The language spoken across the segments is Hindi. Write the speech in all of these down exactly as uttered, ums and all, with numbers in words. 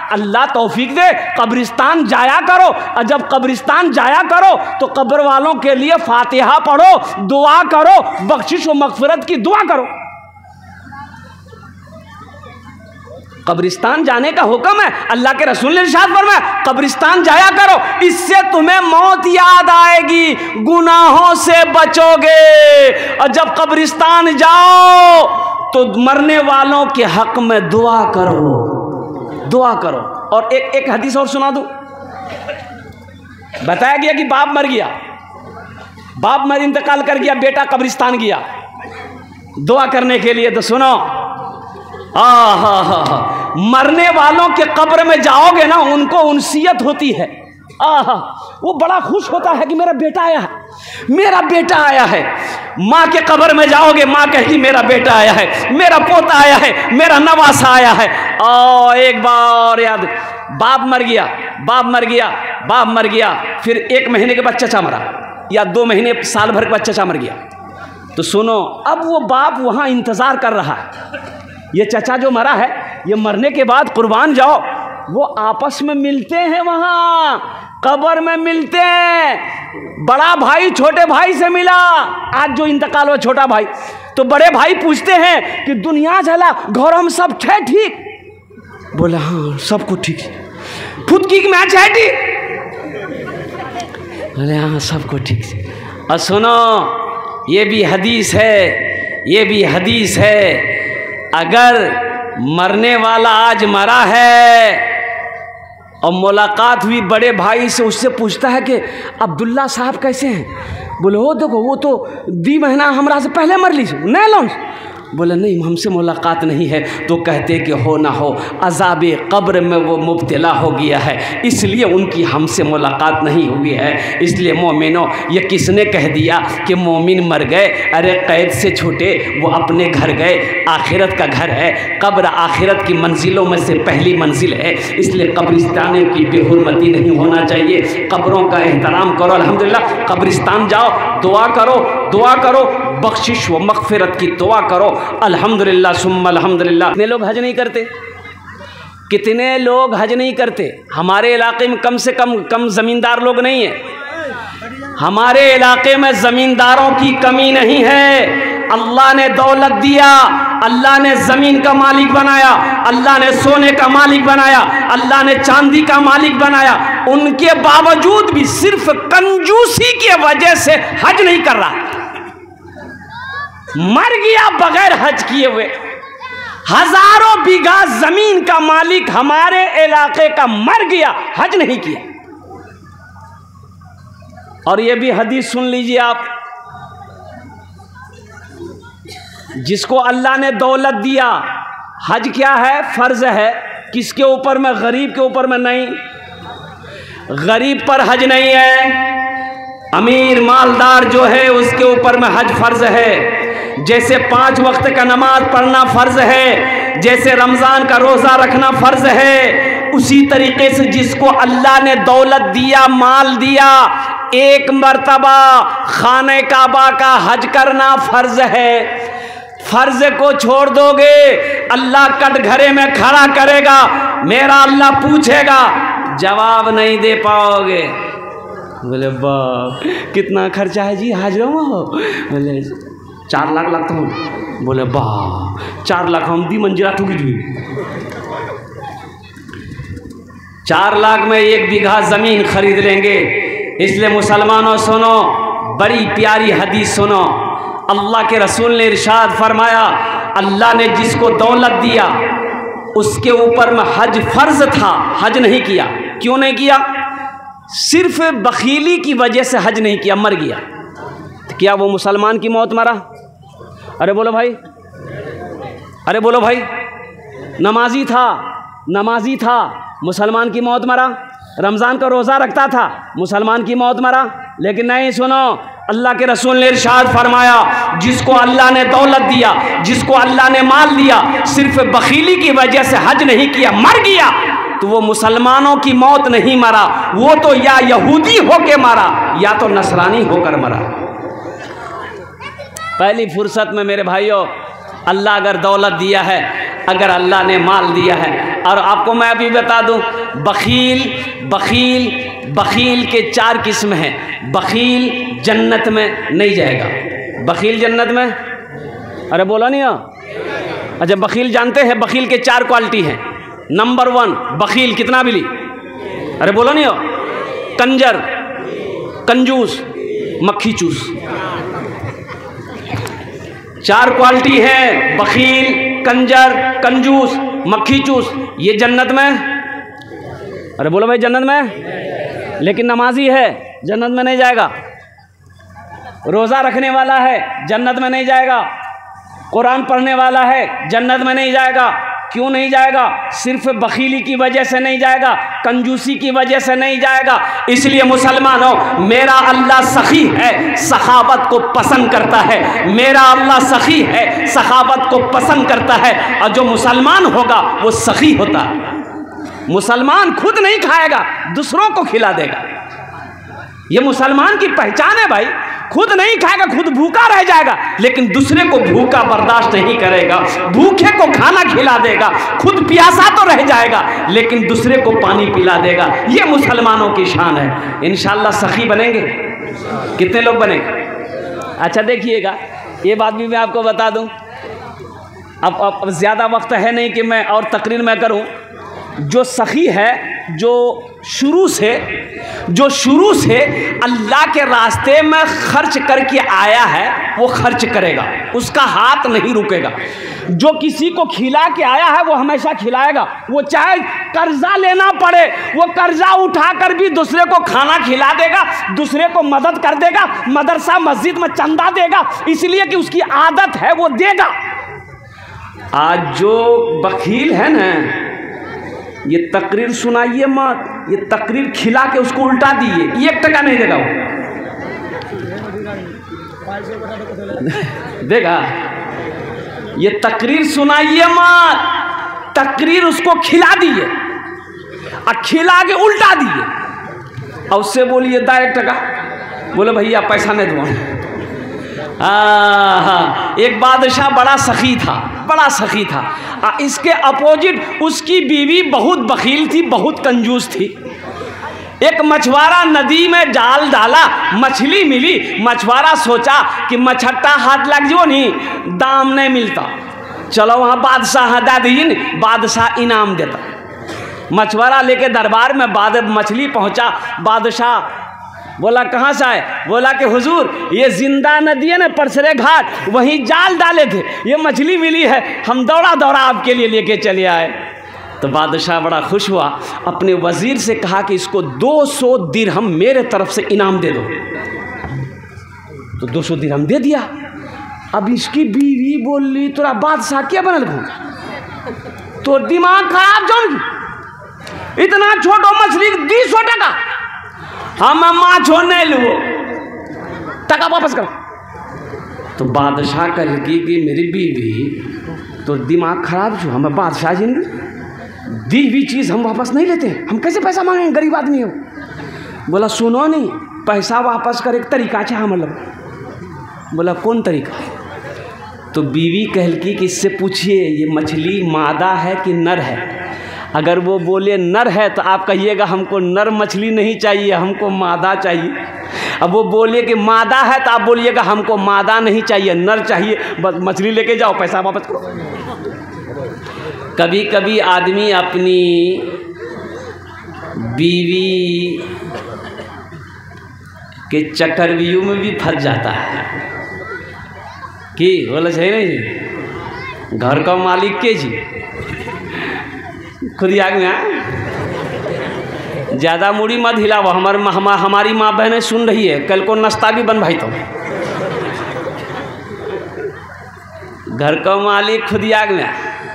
अल्लाह तौफीक दे, कब्रिस्तान जाया करो, और जब कब्रिस्तान जाया करो तो कब्र वालों के लिए फातिहा पढ़ो, दुआ करो, बख्शिश व मगफिरत की दुआ करो। कब्रिस्तान जाने का हुक्म है, अल्लाह के रसूल ने इरशाद फरमाया कब्रिस्तान जाया करो, इससे तुम्हें मौत याद आएगी, गुनाहों से बचोगे। और जब कब्रिस्तान जाओ तो मरने वालों के हक में दुआ करो, दुआ करो। और एक एक हदीस और सुना दूं। बताया गया कि बाप मर गया, बाप मर इंतकाल कर गया, बेटा कब्रिस्तान गया दुआ करने के लिए। तो सुनो, आ हा हा हा मरने वालों के कब्र में जाओगे ना, उनको उनसियत होती है, आहा वो बड़ा खुश होता है कि मेरा बेटा आया है, मेरा बेटा आया है। माँ के कब्र में जाओगे, माँ कहेगी मेरा बेटा आया है, मेरा पोता आया है, मेरा नवासा आया है। और एक बार याद, बाप मर गया, बाप मर गया, बाप मर गया, फिर एक महीने के बाद चचा मरा, या दो महीने साल भर के बाद चचा मर गया। तो सुनो, अब वो बाप वहाँ इंतज़ार कर रहा है, ये चचा जो मरा है, ये मरने के बाद कुर्बान जाओ, वो आपस में मिलते हैं, वहाँ कब्र में मिलते हैं। बड़ा भाई छोटे भाई से मिला, आज जो इंतकाल हुआ छोटा भाई, तो बड़े भाई पूछते हैं कि दुनिया चला, घर में सब थे ठीक? बोले हाँ सब कुछ ठीक है। फुदकी की मैच है ठीक? बोले हाँ सब कुछ ठीक है। और सुनो, ये भी हदीस है, ये भी हदीस है, अगर मरने वाला आज मरा है और मुलाकात हुई बड़े भाई से, उससे पूछता है कि अब्दुल्ला साहब कैसे हैं? बोले वो देखो वो तो दी महीना हमरा से पहले मर ली, नहीं लो। बोले नहीं हमसे मुलाकात नहीं है। तो कहते कि हो ना हो अज़ाब क़ब्र में वो मुब्तला हो गया है, इसलिए उनकी हमसे मुलाकात नहीं हुई है। इसलिए मोमिनो, ये किसने कह दिया कि मोमिन मर गए? अरे कैद से छूटे, वो अपने घर गए, आखिरत का घर है, कब्र आखिरत की मंजिलों में से पहली मंजिल है। इसलिए कब्रिस्तान की बेहुरमती नहीं होना चाहिए, कब्रों का एहतराम करो। अल्हम्दुलिल्लाह कब्रिस्तान जाओ, दुआ करो, दुआ करो, बख्शिश व मग़फ़िरत की दुआ करो। अल्हम्दुलिल्लाह सुम्मा अल्हम्दुलिल्लाह। कितने लोग हज नहीं करते, कितने लोग हज नहीं करते? हमारे इलाके में कम से कम कम ज़मींदार लोग नहीं है। हमारे इलाके में ज़मींदारों की कमी नहीं है। अल्लाह ने दौलत दिया, अल्लाह ने ज़मीन का मालिक बनाया, अल्लाह ने सोने का मालिक बनाया, अल्लाह ने चांदी का मालिक बनाया, उनके बावजूद भी सिर्फ कंजूसी की वजह से हज नहीं कर रहा, मर गया बगैर हज किए हुए। हजारों बीघा जमीन का मालिक हमारे इलाके का मर गया, हज नहीं किया। और ये भी हदीस सुन लीजिए आप, जिसको अल्लाह ने दौलत दिया, हज क्या है? फर्ज है। किसके ऊपर में? गरीब के ऊपर में नहीं, गरीब पर हज नहीं है। अमीर मालदार जो है उसके ऊपर में हज फर्ज है। जैसे पांच वक्त का नमाज पढ़ना फर्ज है, जैसे रमज़ान का रोज़ा रखना फर्ज है, उसी तरीके से जिसको अल्लाह ने दौलत दिया, माल दिया, एक मर्तबा खाने काबा का हज करना फर्ज है। फर्ज को छोड़ दोगे, अल्लाह कटघरे में खड़ा करेगा, मेरा अल्लाह पूछेगा, जवाब नहीं दे पाओगे। बोले बाप कितना खर्चा है जी हाजिरों में? बोले चार लाख लगता हूँ। बोले बाप चार लाख हम दी मंजिला ठुकी जी, चार लाख में एक बीघा ज़मीन खरीद लेंगे। इसलिए मुसलमानों सुनो, बड़ी प्यारी हदीस सुनो। अल्लाह के रसूल ने इरशाद फरमाया, अल्लाह ने जिसको दौलत दिया उसके ऊपर में हज फर्ज था, हज नहीं किया। क्यों नहीं किया? सिर्फ बखीली की वजह से हज नहीं किया, मर गया। तो क्या वो मुसलमान की मौत मरा? अरे बोलो भाई, अरे बोलो भाई, नमाजी था, नमाजी था, मुसलमान की मौत मरा। रमज़ान का रोज़ा रखता था, मुसलमान की मौत मरा। लेकिन नहीं, सुनो, अल्लाह के रसूल ने इरशाद फरमाया, जिसको अल्लाह ने दौलत दिया, जिसको अल्लाह ने माल दिया, सिर्फ बखीली की वजह से हज नहीं किया, मर गया, तो वो मुसलमानों की मौत नहीं मरा, वो तो या यहूदी होके मरा या तो नसरानी होकर मरा। पहली फुर्सत में मेरे भाइयों, अल्लाह अगर दौलत दिया है, अगर अल्लाह ने माल दिया है। और आपको मैं अभी बता दूं, बखील बखील बखील के चार किस्म हैं। बखील जन्नत में नहीं जाएगा। बखील जन्नत में, अरे बोला नहीं हो? अच्छा, बखील जानते हैं बखील के चार क्वालिटी हैं। नंबर वन बखील, कितना बिली, अरे बोला नहीं हो? कंजर, कंजूस, मक्खी चूस, चार क्वालिटी है। बखील, कंजर, कंजूस, मक्खी चूस। ये जन्नत में, अरे बोलो भाई जन्नत में, लेकिन नमाजी है जन्नत में नहीं जाएगा। रोज़ा रखने वाला है जन्नत में नहीं जाएगा। कुरान पढ़ने वाला है जन्नत में नहीं जाएगा। क्यों नहीं जाएगा? सिर्फ बखीली की वजह से नहीं जाएगा, कंजूसी की वजह से नहीं जाएगा। इसलिए मुसलमानों, मेरा अल्लाह सखी है, सखावत को पसंद करता है। मेरा अल्लाह सखी है, सखावत को पसंद करता है। और जो मुसलमान होगा वो सखी होता है। मुसलमान खुद नहीं खाएगा, दूसरों को खिला देगा। ये मुसलमान की पहचान है भाई। खुद नहीं खाएगा, खुद भूखा रह जाएगा, लेकिन दूसरे को भूखा बर्दाश्त नहीं करेगा। भूखे को खाना खिला देगा, खुद प्यासा तो रह जाएगा, लेकिन दूसरे को पानी पिला देगा। ये मुसलमानों की शान है। इंशाअल्लाह सखी बनेंगे। कितने लोग बनेंगे? अच्छा देखिएगा, ये बात भी मैं आपको बता दूं। अब अब, अब ज़्यादा वक्त है नहीं कि मैं और तकरीर में करूं। जो सखी है, जो शुरू से जो शुरू से अल्लाह के रास्ते में खर्च करके आया है, वो खर्च करेगा, उसका हाथ नहीं रुकेगा। जो किसी को खिला के आया है वो हमेशा खिलाएगा। वो चाहे कर्जा लेना पड़े, वो कर्जा उठाकर भी दूसरे को खाना खिला देगा, दूसरे को मदद कर देगा, मदरसा मस्जिद में चंदा देगा, इसलिए कि उसकी आदत है, वो देगा। आज जो बखील है ना, ये तकरीर सुनाइए मत, ये तकरीर खिला के उसको उल्टा दिए, एक टका नहीं देगा वो। देगा? ये तकरीर सुनाइए मत, तकरीर उसको खिला दिए और खिला के उल्टा दिए और उससे बोलिए दा एक टका, बोले भैया पैसा नहीं दूंगा। हाँ, एक बादशाह बड़ा सखी था, बड़ा सखी था। आ, इसके अपोजिट उसकी बीवी बहुत बखील थी, बहुत कंजूस थी। एक मछुआरा नदी में जाल डाला, मछली मिली। मछुआरा सोचा कि मछट्टा हाथ लग जो नहीं, दाम नहीं मिलता, चलो वहाँ बादशाह दे दीजिए, बादशाह इनाम देता। मछुआरा लेके दरबार में बाद मछली पहुँचा। बादशाह बोला कहाँ से आए? बोला कि हुजूर ये जिंदा नदी है ना, परसरे घाट, वहीं जाल डाले थे, ये मछली मिली है, हम दौड़ा दौड़ा आपके लिए लेके चले आए। तो बादशाह बड़ा खुश हुआ, अपने वजीर से कहा कि इसको दो सौ दिरहम मेरे तरफ से इनाम दे दो। तो दो सौ दिरहम दे दिया। अब इसकी बीवी बोली तोरा बादशाह क्या बनल घूम, तो दिमाग खराब जौन, इतना छोटो मछली दी सौ टका, हम माँ छोड़ने लो, टका वापस करो। तो बादशाह कह लगी कि मेरी बीवी तो दिमाग खराब छो, हमें बादशाह जिंदगी दी हुई चीज़ हम वापस नहीं लेते, हम कैसे पैसा मांगेंगे, गरीब आदमी हो। बोला सुनो नहीं, पैसा वापस कर एक तरीका चाह मतलब। बोला कौन तरीका? तो बीवी कहलकी कि इससे पूछिए ये मछली मादा है कि नर है। अगर वो बोले नर है तो आप कहिएगा हमको नर मछली नहीं चाहिए, हमको मादा चाहिए। अब वो बोले कि मादा है तो आप बोलिएगा हमको मादा नहीं चाहिए, नर चाहिए, बस मछली लेके जाओ, पैसा वापस करो। कभी कभी आदमी अपनी बीवी के चक्रव्यूह में भी फंस जाता है कि बोला सही नहीं, घर का मालिक के जी खुद आग में ज़्यादा मूड़ी मत हिलाओ। हमार, हमार, हमारी माँ बहनें सुन रही है, कल को नाश्ता भी बन भाई। तो घर का मालिक खुद आग में,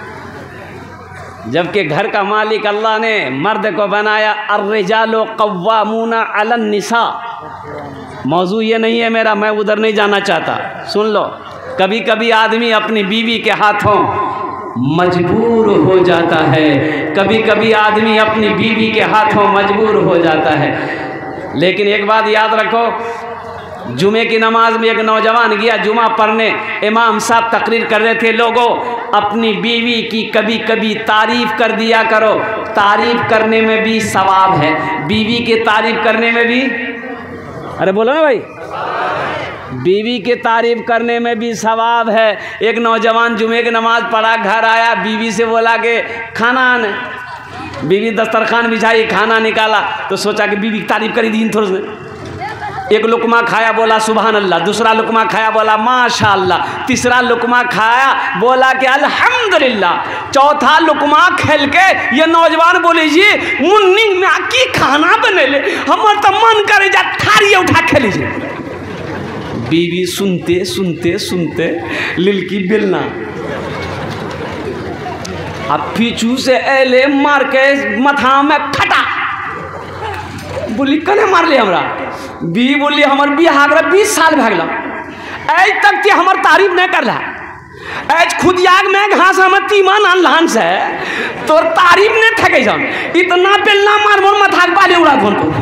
जबकि घर का मालिक अल्लाह ने मर्द को बनाया। अर्रिजालु कव्वामूना अलन निसा। मौजू ये नहीं है मेरा, मैं उधर नहीं जाना चाहता, सुन लो। कभी कभी आदमी अपनी बीवी के हाथों मजबूर हो जाता है, कभी कभी आदमी अपनी बीवी के हाथों मजबूर हो जाता है। लेकिन एक बात याद रखो, जुमे की नमाज में एक नौजवान गया जुमा पढ़ने, इमाम साहब तकरीर कर रहे थे, लोगों अपनी बीवी की कभी कभी तारीफ कर दिया करो, तारीफ करने में भी सवाब है, बीवी के तारीफ करने में भी, अरे बोलो ना भाई, बीवी के तारीफ करने में भी सवाब है। एक नौजवान जुमे की नमाज पढ़ा, घर आया, बीवी से बोला कि खाना आने, बीवी दस्तरखान बिछाई, खाना निकाला तो सोचा कि बीवी की तारीफ करी दी थोड़ी से, एक लुकमा खाया बोला सुभान अल्लाह, दूसरा लुकमा खाया बोला माशाअल्लाह, तीसरा लुकमा खाया बोला कि अल्हम्दुलिल्लाह, चौथा लुकमा खेल के ये नौजवान बोले जी मुन्नी में की खाना बने ले, हमर तो मन करे जा थारी उठा खेल लीजिए। बीवी सुनते सुनते सुनते लिलकी बिलना, अब पीछू से एले मार के मथा में खटा, बोली कने मार ले हमरा, बी बोली हमर बियाह बीस साल भए गल, आज तक ते हमर तारीफ नहीं कर रहा, आज खुद याग में घास हम तीमन अनलान से तोर तारीफ नहीं थके जान, इतना बेलना मार मोर मथा के बाले उड़ा धोन को।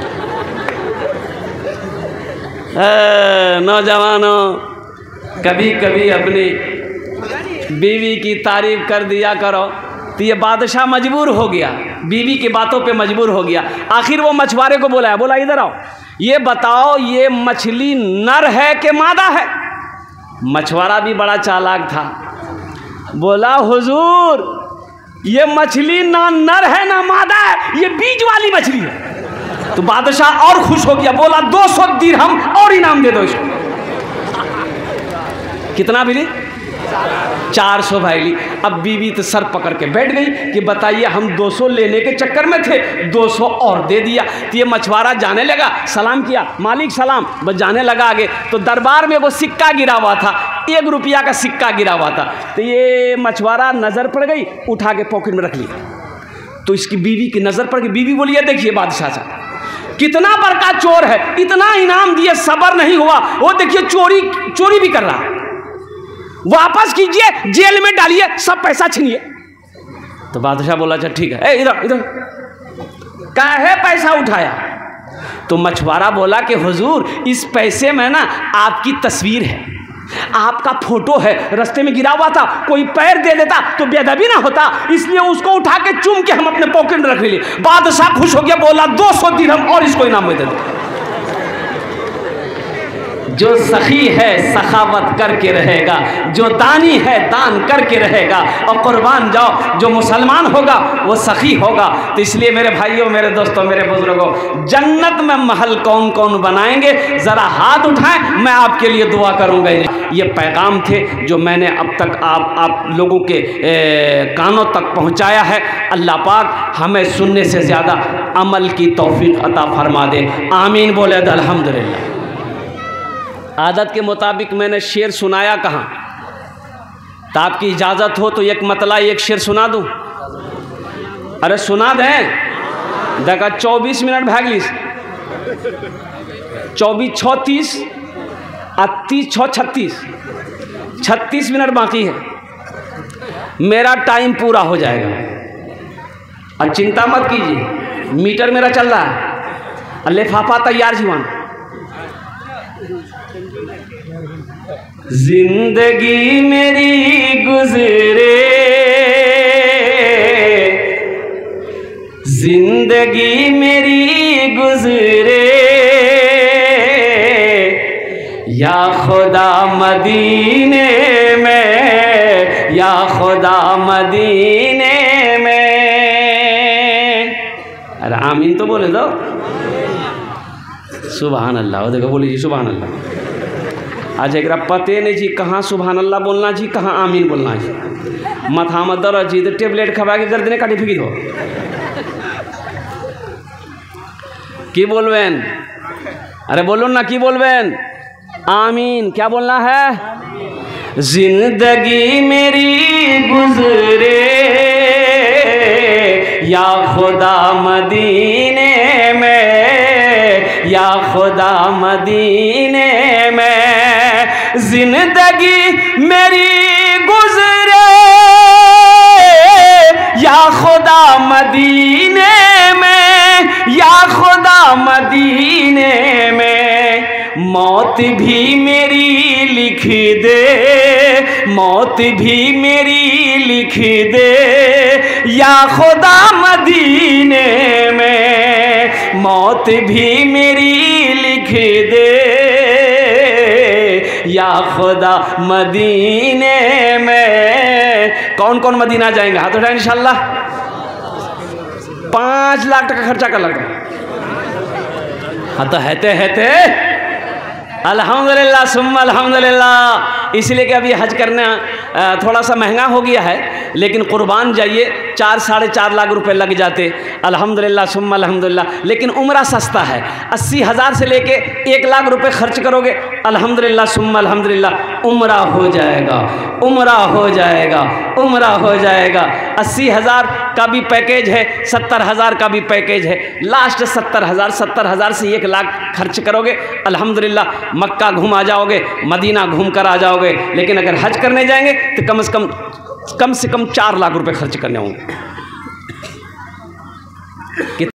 नौजवानों, कभी कभी अपनी बीवी की तारीफ कर दिया करो। तो ये बादशाह मजबूर हो गया, बीवी की बातों पे मजबूर हो गया। आखिर वो मछुआरे को बोला है, बोला इधर आओ, ये बताओ ये मछली नर है कि मादा है। मछुआरा भी बड़ा चालाक था, बोला हुजूर ये मछली ना नर है ना मादा है, ये बीज वाली मछली है। तो बादशाह और खुश हो गया, बोला दो सौ दिरहम और इनाम दे दो इसको। कितना मिली? चार सौ भाई ली। अब बीवी तो सर पकड़ के बैठ गई कि बताइए हम दो सौ लेने के चक्कर में थे, दो सौ और दे दिया। तो ये मछुआरा जाने लगा, सलाम किया, मालिक सलाम, बस जाने लगा आगे। तो दरबार में वो सिक्का गिरा हुआ था, एक रुपया का सिक्का गिरा हुआ था। तो ये मछुआरा नजर पड़ गई, उठा के पॉकेट में रख लिया। तो इसकी बीवी की नजर पड़ गई, बीवी बोली ये देखिए बादशाह साहब कितना बड़का चोर है, इतना इनाम दिए सबर नहीं हुआ, वो देखिए चोरी चोरी भी कर रहा है, वापस कीजिए, जेल में डालिए, सब पैसा छीनिए। तो बादशाह बोला अच्छा ठीक है, ए इधर इधर काहे पैसा उठाया? तो मछुआरा बोला कि हुजूर इस पैसे में ना आपकी तस्वीर है, आपका फोटो है, रास्ते में गिरा हुआ था, कोई पैर दे देता तो बेअदबी ना होता, इसलिए उसको उठा के चूम के हम अपने पॉकेट में रख लिए। बादशाह खुश हो गया, बोला दो सौ दिरहम और इसको इनाम में दे दो। जो सखी है सखावत करके रहेगा, जो दानी है दान करके रहेगा, और कुर्बान जाओ जो मुसलमान होगा वो सखी होगा। तो इसलिए मेरे भाइयों, मेरे दोस्तों, मेरे बुजुर्गों, जन्नत में महल कौन कौन बनाएंगे, ज़रा हाथ उठाएं, मैं आपके लिए दुआ करूंगा। ये पैगाम थे जो मैंने अब तक आप आप लोगों के ए, कानों तक पहुंचाया है। अल्लाह पाक हमें सुनने से ज़्यादा अमल की तौफीक अता फरमा दे, आमीन बोले तो अल्हम्दुलिल्लाह। आदत के मुताबिक मैंने शेर सुनाया कहाँ, तो आपकी इजाज़त हो तो एक मतला एक शेर सुना दूँ? अरे सुना दें, देखा चौबीस मिनट भागली, चौबीस छः तीस तीस छः छत्तीस छत्तीस मिनट बाकी है, मेरा टाइम पूरा हो जाएगा। और चिंता मत कीजिए, मीटर मेरा चल रहा है, लिफाफा तैयार जीवान। जिंदगी मेरी गुजरे, जिंदगी मेरी गुजरे, या खुदा मदीने में, या खुदा मदीने में। अरे आमीन तो बोले दो, सुभान अल्लाह। देखो बोली जी सुभान अल्लाह। आज एक पते नहीं जी कहाँ सुभान अल्लाह बोलना जी, कहाँ आमीन बोलना जी। माथा में दर्द जी तो टेबलेट खबा के गर्दने काटी फेंकी दो। की बोलवेन? अरे बोलो ना की बोलवेन? आमीन। क्या बोलना है? जिंदगी मेरी गुजरे, या खुदा मदीने में, या खुदा मदीने में। जिंदगी मेरी गुजरे, या खुदा मदीने में, या खुदा मदीने में। मौत भी मेरी लिख दे, मौत भी मेरी लिख दे या खुदा मदीने में, मौत भी मेरी लिख दे या खुदा मदीने में। कौन कौन मदीना जाएंगे? हाथ उठाएं इंशाल्लाह। पाँच लाख टका खर्चा कर लगा। हाँ तो हैते हैते अल्हम्दुलिल्लाह सुम्मा अल्हम्दुलिल्लाह। इसलिए कि अभी हज करना थोड़ा सा महंगा हो गया है, लेकिन कुर्बान जाइए, चार साढ़े चार लाख रुपए लग जाते। अल्हम्दुलिल्लाह सुम्मा अल्हम्दुलिल्लाह। लेकिन उम्रा सस्ता है, अस्सी हज़ार से लेके एक लाख रुपए खर्च करोगे, अल्हम्दुलिल्लाह सुम्मा अल्हम्दुलिल्लाह उम्रा हो जाएगा, उम्रा हो जाएगा, उम्रा हो जाएगा। अस्सी हज़ार का भी पैकेज है, सत्तर हज़ार का भी पैकेज है। लास्ट सत्तर हज़ार सत्तर हज़ार से एक लाख खर्च करोगे, अल्हम्दुलिल्लाह मक्का घूम आ जाओगे, मदीना घूम कर आ जाओगे। लेकिन अगर हज करने जाएंगे तो कम से कम कम से कम चार लाख रुपए खर्च करने होंगे।